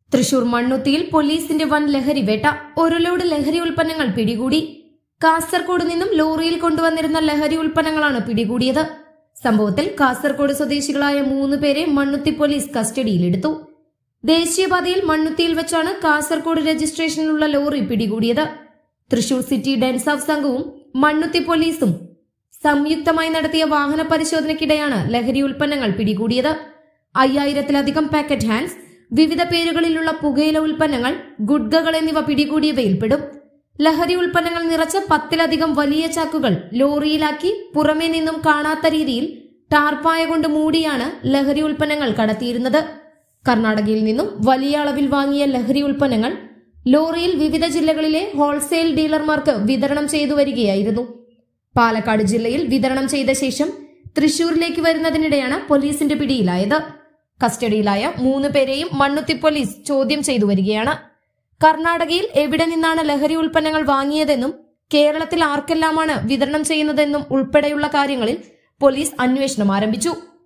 തൃശൂർ മണ്ണുത്തിയിൽ പോലീസിന്റെ വൻ ലഹരി വേട്ട. ഒരു ലോഡ് ലഹരി ഉൽപ്പന്നങ്ങൾ പിടികൂടി. കാസർഗോഡ് നിന്നും ലോറിയിൽ കൊണ്ടുവന്നിരുന്ന ലഹരി ഉൽപ്പന്നങ്ങളാണ് പിടികൂടിയത്. സംഭവത്തിൽ കാസർഗോഡ് സ്വദേശികളായ 3 പേരെ മണ്ണുത്തി പോലീസ് കസ്റ്റഡിയിലെടുത്തു. ദേശീയപാതയിൽ മണ്ണുത്തിയിൽ വെച്ചാണ് കാസർഗോഡ് രജിസ്ട്രേഷനിലുള്ള ലോറി പിടികൂടിയത്. തൃശൂർ സിറ്റി ഡെൻസാഫ് സംഘവും മണ്ണുത്തി പോലീസും സംയുക്തമായി നടത്തിയ വാഹന പരിശോധനയ്ക്കിടെയാണ് ലഹരി ഉൽപ്പന്നങ്ങൾ പിടികൂടിയത്. 5000-ലധികം പാക്കറ്റ് ഹാൻഡ്സ്, വിവിധ പേരുകളിലുള്ള പുകയില ഉൽപ്പന്നങ്ങൾ, ഗുഡ്കകൾ എന്നിവ പിടികൂടിയവയിൽപ്പെടും. ലഹരി ഉൽപ്പന്നങ്ങൾ നിറച്ച 10-ലധികം വലിയ ചാക്കുകൾ ലോറിയിലാക്കി പുറമേ നിന്നും കാണാത്ത രീതിയിൽ ടാർപ്പായ കൊണ്ട് മൂടിയാണ് ലഹരി ഉൽപ്പന്നങ്ങൾ കടത്തിയിരുന്നത്. കർണാടകയിൽ നിന്നും വലിയ അളവിൽ വാങ്ങിയ ലഹരി ഉൽപ്പന്നങ്ങൾ ലോറിയിൽ വിവിധ ജില്ലകളിലെ ഹോൾസെയിൽ ഡീലർമാർക്ക് വിതരണം ചെയ്തു വരികയായിരുന്നു. പാലക്കാട് ജില്ലയിൽ വിതരണം ചെയ്ത ശേഷം തൃശൂരിലേക്ക് വരുന്നതിനിടെയാണ് പോലീസിന്റെ പിടിയിലായത്. കസ്റ്റഡിയിലായ 3 പേരെയും മണ്ണുത്തി പോലീസ് ചോദ്യം ചെയ്തു വരികയാണ്. കർണാടകയിൽ എവിടെ നിന്നാണ് ലഹരി ഉൽപ്പന്നങ്ങൾ വാങ്ങിയതെന്നും കേരളത്തിൽ ആർക്കെല്ലാമാണ് വിതരണം ചെയ്യുന്നതെന്നും ഉൾപ്പെടെയുള്ള കാര്യങ്ങളിൽ പോലീസ് അന്വേഷണം ആരംഭിച്ചു.